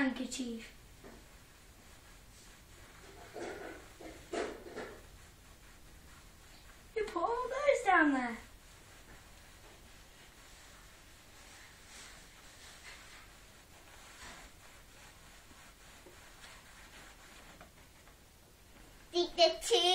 handkerchief. Who put all those down there? The two